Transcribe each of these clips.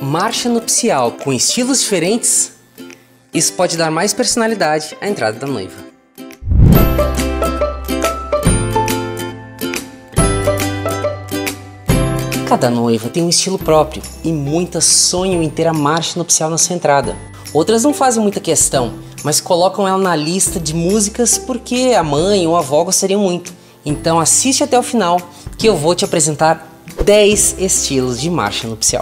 Marcha nupcial com estilos diferentes, isso pode dar mais personalidade à entrada da noiva. Cada noiva tem um estilo próprio e muitas sonham em ter a marcha nupcial na sua entrada. Outras não fazem muita questão, mas colocam ela na lista de músicas porque a mãe ou a avó gostariam muito. Então assiste até o final que eu vou te apresentar 10 estilos de marcha nupcial.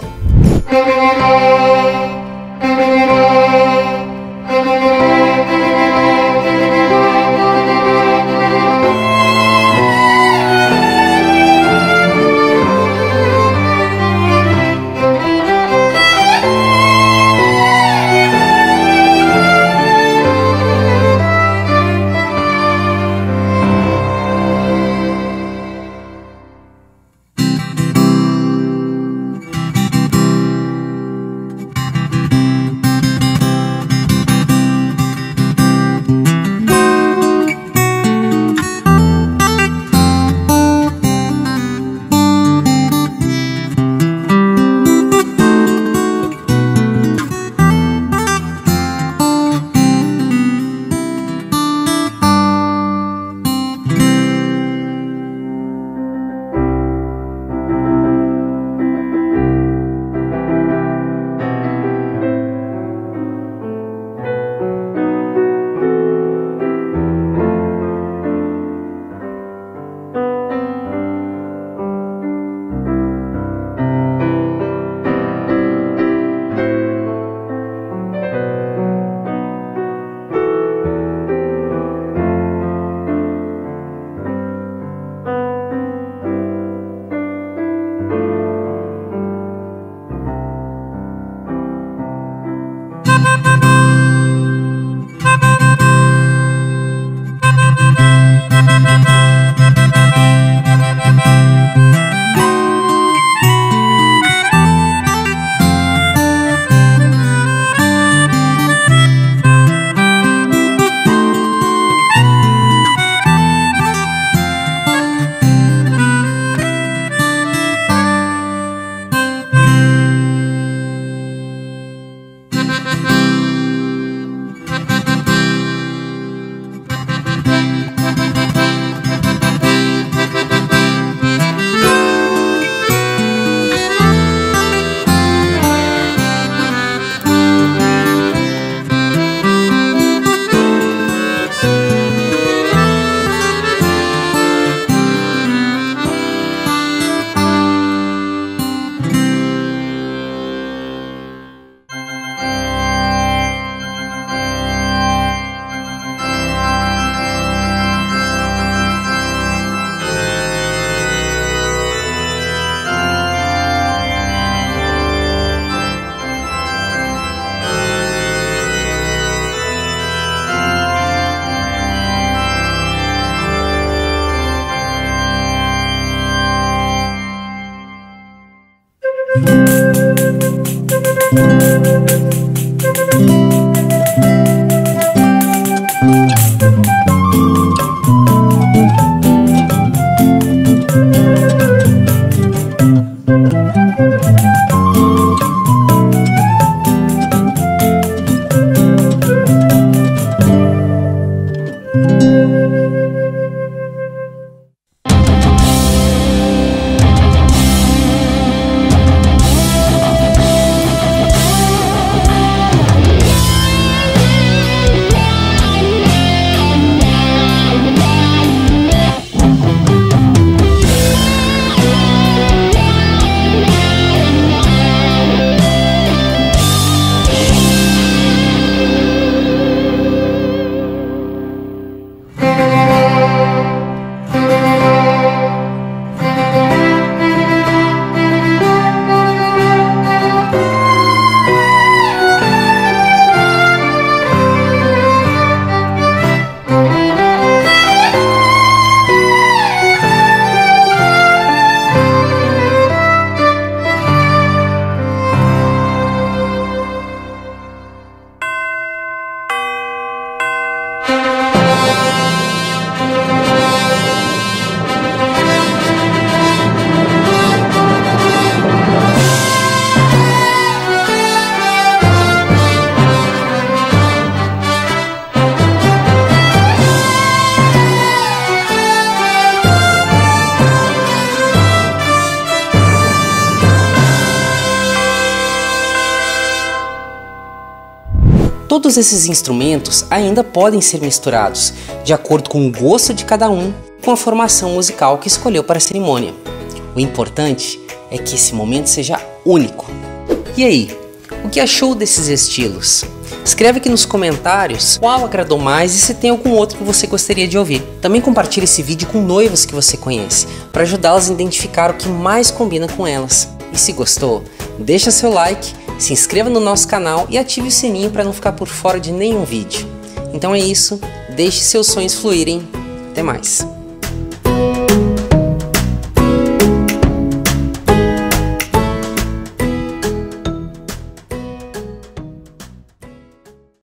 todos esses instrumentos ainda podem ser misturados, de acordo com o gosto de cada um, com a formação musical que escolheu para a cerimônia. O importante é que esse momento seja único. E aí, o que achou desses estilos? Escreve aqui nos comentários qual agradou mais e se tem algum outro que você gostaria de ouvir. Também compartilhe esse vídeo com noivas que você conhece, para ajudá-las a identificar o que mais combina com elas. E se gostou, deixa seu like, se inscreva no nosso canal e ative o sininho para não ficar por fora de nenhum vídeo. Então é isso, deixe seus sonhos fluírem. Até mais!